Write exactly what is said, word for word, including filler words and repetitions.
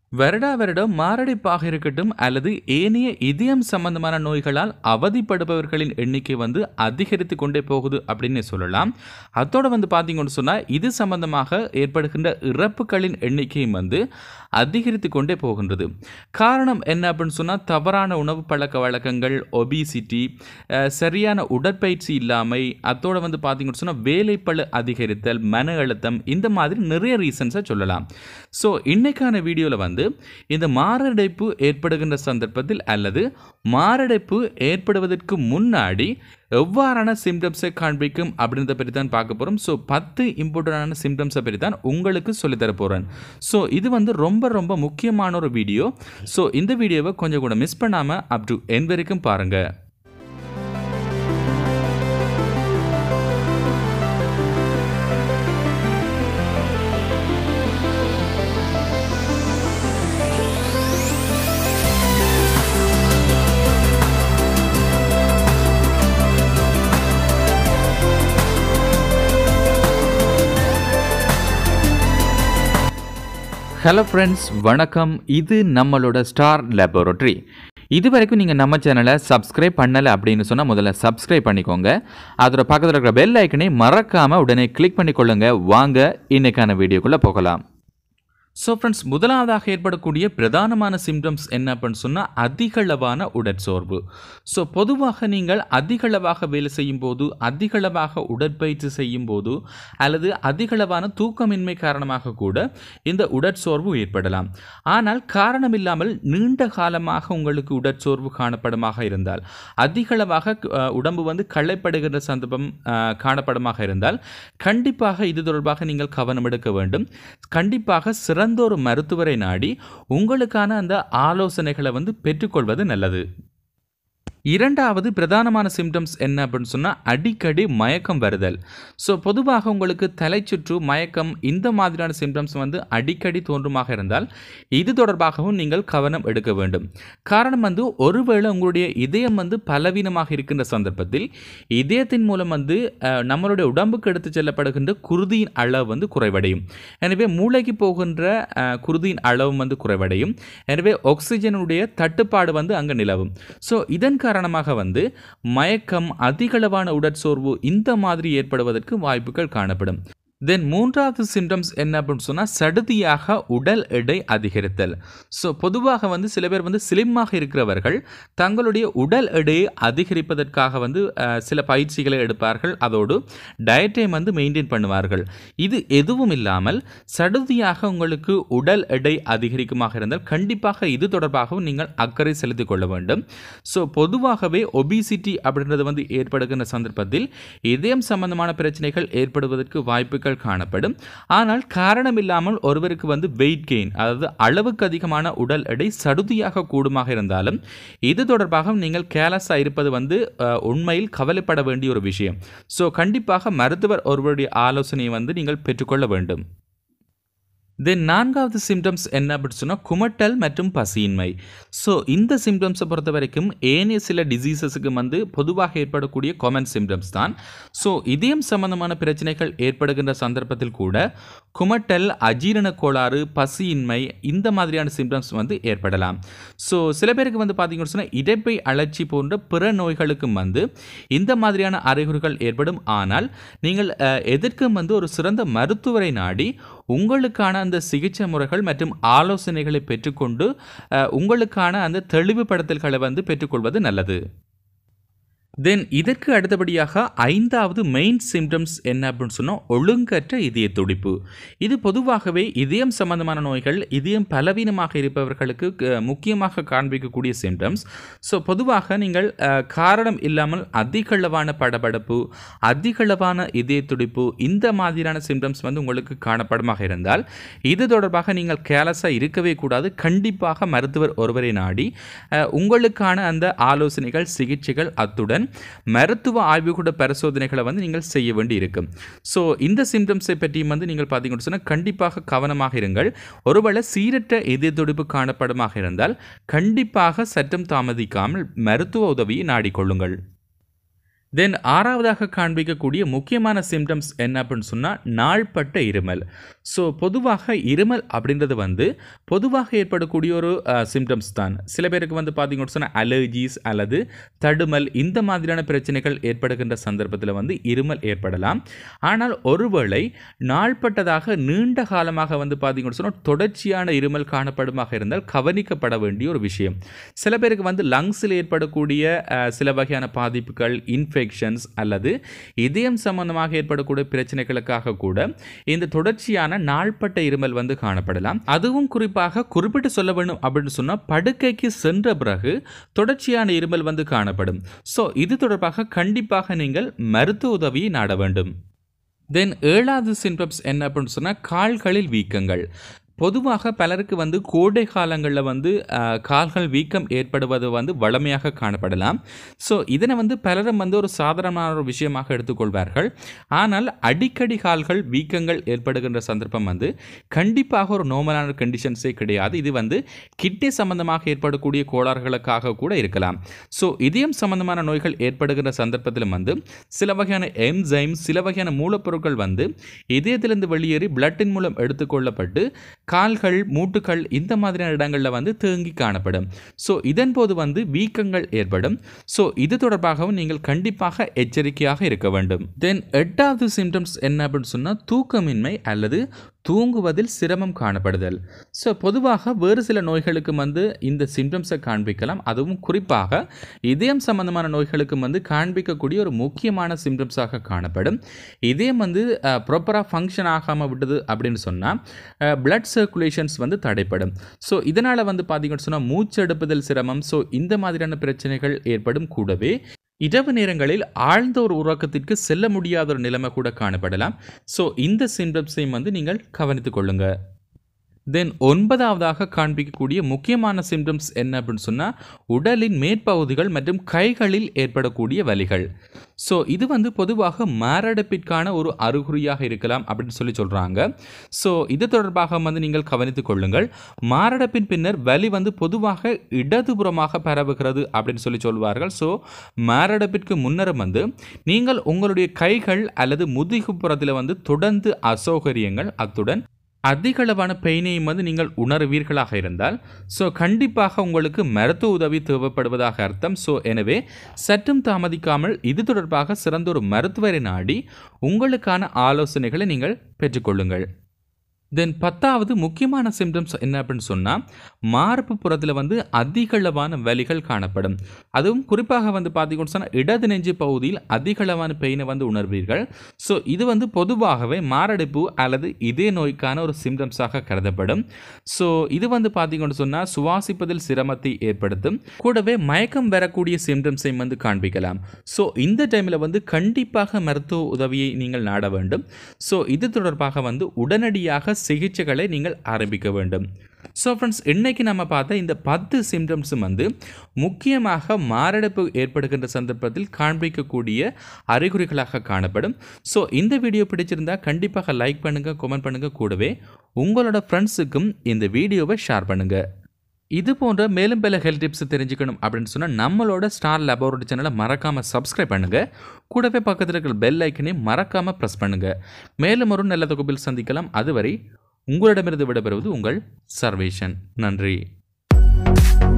வருடா வருடம் மாரடைப்பாக இருக்கட்டும் அல்லது ஏனைய இதயம் சம்பந்தமான நோய்களால் அவதிப்படுபவர்களின் எண்ணிக்கை வந்து அதிகரித்து கொண்டே போகுது அப்படின்னு சொல்லலாம். அதோட வந்து பார்த்தீங்கன்னு சொன்னால் இது சம்பந்தமாக ஏற்படுகின்ற இறப்புகளின் எண்ணிக்கையும் வந்து அதிகரித்து கொண்டே போகின்றது. காரணம் என்ன அப்படின்னு சொன்னால் தவறான உணவு பழக்க வழக்கங்கள், ஒபிசிட்டி, சரியான உடற்பயிற்சி இல்லாமை, அதோட வந்து பார்த்தீங்கன்னு சொன்னால் வேலைப்பளு அதிகரித்தல், மன அழுத்தம், இந்த மாதிரி நிறைய ரீசன்ஸை சொல்லலாம். ஸோ இன்னைக்கான வீடியோவில் வந்து இந்த மாரடைப்பு ஏற்படுகின்ற சந்தர்ப்பத்தில் அல்லது மாரடைப்பு ஏற்படுவதற்கு முன்னாடி எவ்வாறான சிம்டம்ஸை காண்பிக்கும் அப்படின்றத பற்றி தான் பார்க்க போகிறோம். ஸோ பத்து இம்பார்ட்டண்டான சிம்டம்ஸை பற்றி தான் உங்களுக்கு சொல்லித்தர போகிறேன். ஸோ இது வந்து ரொம்ப ரொம்ப முக்கியமான ஒரு வீடியோ. ஸோ இந்த வீடியோவை கொஞ்சம் கூட மிஸ் பண்ணாமல் அப் டு எண்ட் வரைக்கும் பாருங்கள். ஹலோ ஃப்ரெண்ட்ஸ், வணக்கம். இது நம்மளோட ஸ்டார் லேபரட்டரி. இது வரைக்கும் நீங்கள் நம்ம சேனலை சப்ஸ்கிரைப் பண்ணலை அப்படின்னு சொன்னால் முதல்ல சப்ஸ்கிரைப் பண்ணிக்கோங்க. அதோட பக்கத்தில் இருக்கிற பெல் ஐக்கனை மறக்காமல் உடனே கிளிக் பண்ணிக்கொள்ளுங்க. வாங்க இன்னைக்கான வீடியோக்குள்ளே போகலாம். ஸோ ஃப்ரெண்ட்ஸ், முதலாவதாக ஏற்படக்கூடிய பிரதானமான சிம்டம்ஸ் என்ன அப்படின்னு சொன்னால் அதிகளவான உடற்சோர்வு. ஸோ பொதுவாக நீங்கள் அதிகளவாக வேலை செய்யும் போது, அதிகளவாக உடற்பயிற்சி செய்யும் போது அல்லது அதிகளவான தூக்கமின்மை காரணமாக கூட இந்த உடற்சோர்வு ஏற்படலாம். ஆனால் காரணமில்லாமல் நீண்ட காலமாக உங்களுக்கு உடற்சோர்வு காணப்படுமாக இருந்தால், அதிகளவாக உடம்பு வந்து களைப்படுகின்ற சந்தர்ப்பம் காணப்படுமாக இருந்தால் கண்டிப்பாக இது தொடர்பாக நீங்கள் கவனம் எடுக்க வேண்டும். கண்டிப்பாக சிறந்த ஒரு மருத்துவரை நாடி உங்களுக்கான அந்த ஆலோசனைகளை வந்து பெற்றுக்கொள்வது நல்லது. இரண்டாவது பிரதானமான சிம்டம்ஸ் என்ன அப்படின்னு சொன்னால் அடிக்கடி மயக்கம் வருதல். ஸோ பொதுவாக உங்களுக்கு தலைச்சுற்று, மயக்கம், இந்த மாதிரியான சிம்டம்ஸ் வந்து அடிக்கடி தோன்றுமாக இருந்தால் இது தொடர்பாகவும் நீங்கள் கவனம் எடுக்க வேண்டும். காரணம் வந்து ஒருவேளை உங்களுடைய இதயம் வந்து பலவீனமாக இருக்கின்ற சந்தர்ப்பத்தில் இதயத்தின் மூலம் வந்து நம்மளுடைய உடம்புக்கு எடுத்து செல்லப்படுகின்ற குருதியின் அளவு வந்து குறைவடையும். எனவே மூளைக்கு போகின்ற குருதியின் அளவும் வந்து குறைவடையும். எனவே ஆக்சிஜனுடைய தட்டுப்பாடு வந்து அங்கே நிலவும். ஸோ இதன் காரணமாக வந்து மயக்கம், அதிகளவான உடற்சோர்வு இந்த மாதிரி ஏற்படுவதற்கு வாய்ப்புகள் காணப்படும். தென் மூன்றாவது சிம்டம்ஸ் என்ன அப்படின்னு சொன்னால் சடுதியாக உடல் எடை அதிகரித்தல். ஸோ பொதுவாக வந்து சில பேர் வந்து ஸ்லிம்மாக இருக்கிறவர்கள் தங்களுடைய உடல் எடையை அதிகரிப்பதற்காக வந்து சில பயிற்சிகளை எடுப்பார்கள். அதோடு டயட்டையும் வந்து மெயின்டைன் பண்ணுவார்கள். இது எதுவும் இல்லாமல் சடுதியாக உங்களுக்கு உடல் எடை அதிகரிக்குமாக இருந்தால் கண்டிப்பாக இது தொடர்பாகவும் நீங்கள் அக்கறை செலுத்திக் கொள்ள வேண்டும். ஸோ பொதுவாகவே ஒபிசிட்டி அப்படின்றது வந்து ஏற்படுகின்ற சந்தர்ப்பத்தில் இதயம் சம்பந்தமான பிரச்சனைகள் ஏற்படுவதற்கு வாய்ப்புகள் காணப்படும். ஆனால் காரணம் இல்லாமல் ஒருவருக்கு வந்து வெயிட் கெயின், அதாவது அளவுக்கு அதிகமான உடல் எடை சடுதியாக கூடுமாக இருந்தாலும் இது தொடர்பாக நீங்கள் கேர்லெஸ்ஸாக இருப்பது வந்து உண்மையில் கவலைப்பட வேண்டிய ஒரு விஷயம். ஸோ கண்டிப்பாக மருத்துவர் ஒருவருடைய ஆலோசனையை வந்து நீங்கள் பெற்றுக்கொள்ள வேண்டும். தென் நான்காவது சிம்டம்ஸ் என்ன அப்படின்னு சொன்னால் குமட்டல் மற்றும் பசியின்மை. ஸோ இந்த சிம்டம்ஸை பொறுத்த வரைக்கும் ஏனைய சில டிசீசஸுக்கு வந்து பொதுவாக ஏற்படக்கூடிய காமன் சிம்டம்ஸ் தான். ஸோ இதயம் சம்பந்தமான பிரச்சனைகள் ஏற்படுகின்ற சந்தர்ப்பத்தில் கூட குமட்டல், அஜீரண கோளாறு, பசியின்மை இந்த மாதிரியான சிம்டம்ஸ் வந்து ஏற்படலாம். ஸோ சில பேருக்கு வந்து பார்த்தீங்கன்னு சொன்னால் இடைப்பை அழற்சி போன்ற பிற நோய்களுக்கும் வந்து இந்த மாதிரியான அறிகுறிகள் ஏற்படும். ஆனால் நீங்கள் எதற்கும் வந்து ஒரு சிறந்த மருத்துவரை நாடி உங்களுக்கான அந்த சிகிச்சை முறைகள் மற்றும் ஆலோசனைகளை பெற்றுக்கொண்டு உங்களுக்கான அந்த தெளிவுபடுத்தல்களை வந்து பெற்றுக்கொள்வது நல்லது. தென் இதற்கு அடுத்தபடியாக ஐந்தாவது மெயின் சிம்டம்ஸ் என்ன அப்படின்னு சொன்னால் ஒழுங்கற்ற இதய துடிப்பு. இது பொதுவாகவே இதயம் சம்பந்தமான நோய்கள், இதயம் பலவீனமாக இருப்பவர்களுக்கு முக்கியமாக காண்பிக்கக்கூடிய சிம்டம்ஸ். ஸோ பொதுவாக நீங்கள் காரணம் இல்லாமல் அதிகளவான படபடப்பு, அதிகளவான இதய துடிப்பு இந்த மாதிரியான சிம்டம்ஸ் வந்து உங்களுக்கு காணப்படுமாக இருந்தால் இது தொடர்பாக நீங்கள் கேர்லெஸ்ஸாக இருக்கவே கூடாது. கண்டிப்பாக மருத்துவர் ஒருவரை நாடி உங்களுக்கான அந்த ஆலோசனைகள், சிகிச்சைகள், அத்துடன் மருத்துவ ஆய்வுக்கூட பரிசோதனைகளை வந்து நீங்கள் செய்ய வேண்டி இருக்கும். ஸோ இந்த சிம்டம்ஸை பற்றியும் வந்து நீங்கள் பார்த்தீங்கன்னு சொன்னால் கண்டிப்பாக கவனமாக இருங்கள். ஒருவேளை சீரற்ற இதய துடிப்பு காணப்படுமாக இருந்தால் கண்டிப்பாக சற்றும் தாமதிக்காமல் மருத்துவ உதவியை நாடிக்கொள்ளுங்கள். தென் ஆறாவதாக காண்பிக்கக்கூடிய முக்கியமான சிம்டம்ஸ் என்ன அப்படின்னு சொன்னால் நாள்பட்ட இருமல். ஸோ பொதுவாக இருமல் அப்படின்றது வந்து பொதுவாக ஏற்படக்கூடிய ஒரு சிம்டம்ஸ் தான். சில பேருக்கு வந்து பார்த்தீங்கன்னு சொன்னால் அலர்ஜிஸ் அல்லது தடுமல் இந்த மாதிரியான பிரச்சனைகள் ஏற்படுகின்ற சந்தர்ப்பத்தில் வந்து இருமல் ஏற்படலாம். ஆனால் ஒருவேளை நாள்பட்டதாக நீண்ட காலமாக வந்து பார்த்தீங்கன்னு சொன்னால் தொடர்ச்சியான இருமல் காணப்படுமாக இருந்தால் கவனிக்கப்பட வேண்டிய ஒரு விஷயம். சில பேருக்கு வந்து லங்ஸில் ஏற்படக்கூடிய சில வகையான பாதிப்புகள், இன்ஃபெக்ஷன்ஸ் அல்லது இதயம் சம்பந்தமாக ஏற்படக்கூடிய பிரச்சனைகளுக்காக கூட இந்த தொடர்ச்சியான நாள்பட்ட இருமல் வந்து காணப்படலாம். அதுவும் குறிப்பாக குறிப்பிட்டு சொல்ல வேண்டும் அப்படின்னு சொன்னால் படுக்கைக்கு சென்ற பிறகு தொடர்ச்சியான இருமல் வந்து காணப்படும். ஸோ இது தொடர்பாக கண்டிப்பாக நீங்கள் மருத்துவ உதவியை நாட வேண்டும். தென் ஏழாவது சிம்டம்ஸ் என்ன அப்படின்னு சொன்னால் கால்களில் வீக்கங்கள். பொதுவாக பலருக்கு வந்து கோடை காலங்களில் வந்து கால்கள் வீக்கம் ஏற்படுவது வந்து வழமையாக காணப்படலாம். ஸோ இதனை வந்து பலரும் வந்து ஒரு சாதாரணமான ஒரு விஷயமாக எடுத்துக்கொள்வார்கள். ஆனால் அடிக்கடி கால்கள் வீக்கங்கள் ஏற்படுகின்ற சந்தர்ப்பம் வந்து கண்டிப்பாக ஒரு நார்மலான கண்டிஷன்ஸே கிடையாது. இது வந்து கிட்னி சம்பந்தமாக ஏற்படக்கூடிய கோளாறுகளுக்காக கூட இருக்கலாம். ஸோ இதயம் சம்பந்தமான நோய்கள் ஏற்படுகின்ற சந்தர்ப்பத்திலும் வந்து சில வகையான என்சைம், சில வகையான மூலப்பொருட்கள் வந்து இதயத்திலிருந்து வெளியேறி பிளட்டின் மூலம் எடுத்துக்கொள்ளப்பட்டு கால்கள், மூட்டுகள் இந்த மாதிரியான இடங்களில் வந்து தேங்கி காணப்படும். ஸோ இதன் போது வந்து வீக்கங்கள் ஏற்படும். ஸோ இது தொடர்பாகவும் நீங்கள் கண்டிப்பாக எச்சரிக்கையாக இருக்க வேண்டும். தென் எட்டாவது சிம்டம்ஸ் என்ன அப்படின்னு சொன்னால் தூக்கமின்மை அல்லது தூங்குவதில் சிரமம் காணப்படுதல். ஸோ பொதுவாக வேறு சில நோய்களுக்கு வந்து இந்த சிம்டம்ஸை காண்பிக்கலாம். அதுவும் குறிப்பாக இதயம் சம்பந்தமான நோய்களுக்கு வந்து காண்பிக்கக்கூடிய ஒரு முக்கியமான சிம்டம்ஸாக காணப்படும். இதயம் வந்து ப்ராப்பராக ஃபங்க்ஷன் ஆகாமல் விட்டது அப்படின்னு சொன்னால் பிளட் சர்க்குலேஷன்ஸ் வந்து தடைப்படும். ஸோ இதனால் வந்து பார்த்தீங்கன்னு சொன்னால் மூச்செடுப்பதில் சிரமம், ஸோ இந்த மாதிரியான பிரச்சனைகள் ஏற்படும். கூடவே இரவு நேரங்களில் ஆழ்ந்த ஒரு உறக்கத்திற்கு செல்ல முடியாத ஒரு நிலைமை கூட காணப்படலாம். ஸோ இந்த சிம்டம்ஸையும் வந்து நீங்கள் கவனித்துக் கொள்ளுங்கள். தென் ஒன்பதாவதாக காண்பிக்கக்கூடிய முக்கியமான சிம்டம்ஸ் என்ன அப்படின்னு சொன்னால் உடலின் மேற்பகுதிகள் மற்றும் கைகளில் ஏற்படக்கூடிய வலிகள். ஸோ இது வந்து பொதுவாக மாரடைப்பிற்கான ஒரு அறிகுறியாக இருக்கலாம் அப்படின்னு சொல்லி சொல்கிறாங்க. ஸோ இது தொடர்பாக வந்து நீங்கள் கவனித்துக் கொள்ளுங்கள். மாரடைப்பின் பின்னர் வலி வந்து பொதுவாக இடதுபுறமாக பரவுகிறது அப்படின்னு சொல்லி சொல்வார்கள். ஸோ மாரடைப்பிற்கு முன்னரும் வந்து நீங்கள் உங்களுடைய கைகள் அல்லது முதுகுப்புறத்தில் வந்து தொடர்ந்து அசௌகரியங்கள், அத்துடன் அதிகளவான பெயினையும் வந்து நீங்கள் உணர்வீர்களாக இருந்தால் ஸோ கண்டிப்பாக உங்களுக்கு மருத்துவ உதவி தேவைப்படுவதாக அர்த்தம். ஸோ எனவே சற்றும் தாமதிக்காமல் இது தொடர்பாக சிறந்த ஒரு மருத்துவரை நாடி உங்களுக்கான ஆலோசனைகளை நீங்கள் பெற்றுக்கொள்ளுங்கள். தென் பத்தாவது முக்கியமான சிம்டம்ஸ் என்ன அப்படின்னு சொன்னால் மார்பு புறத்தில் வந்து அதிகளவான வலிகள் காணப்படும். அதுவும் குறிப்பாக வந்து பார்த்தீங்கன்னு சொன்னால் இடது நெஞ்சு பகுதியில் அதிகளவான பெயினை வந்து உணர்வீர்கள். ஸோ இது வந்து பொதுவாகவே மாரடைப்பு அல்லது இதய நோய்க்கான ஒரு சிம்டம்ஸாக கருதப்படும். ஸோ இது வந்து பார்த்தீங்கன்னு சொன்னால் சுவாசிப்பதில் சிரமத்தை ஏற்படுத்தும். கூடவே மயக்கம் வரக்கூடிய சிம்டம்ஸை வந்து காண்பிக்கலாம். ஸோ இந்த டைமில் வந்து கண்டிப்பாக மருத்துவ உதவியை நீங்கள் நாட வேண்டும். ஸோ இது தொடர்பாக வந்து உடனடியாக சிகிச்சைகளை நீங்கள் ஆரம்பிக்க வேண்டும். ஸோ ஃப்ரெண்ட்ஸ், இன்னைக்கு நம்ம பார்த்த இந்த பத்து சிம்டம்ஸும் வந்து முக்கியமாக மாரடைப்பு ஏற்படுகின்ற சந்தர்ப்பத்தில் காண்பிக்கக்கூடிய அறிகுறிகளாக காணப்படும். ஸோ இந்த வீடியோ பிடிச்சிருந்தா கண்டிப்பாக லைக் பண்ணுங்கள், கமெண்ட் பண்ணுங்கள். கூடவே உங்களோட ஃப்ரெண்ட்ஸுக்கும் இந்த வீடியோவை ஷேர் பண்ணுங்கள். இது போன்ற மேலும் பல ஹெல்த் டிப்ஸ் தெரிஞ்சுக்கணும் அப்படின்னு சொன்னால் நம்மளோட ஸ்டார் லேபரட்டரி சேனலை மறக்காமல் சப்ஸ்கிரைப் பண்ணுங்கள். கூடவே பக்கத்தில் இருக்கிற பெல் ஐக்கனையும் மறக்காமல் ப்ரெஸ் பண்ணுங்கள். மேலும் ஒரு நல்ல தொகுப்பில் சந்திக்கலாம். அதுவரை உங்களிடமிருந்து விடைபெறுவது உங்கள் சர்வேஷன். நன்றி.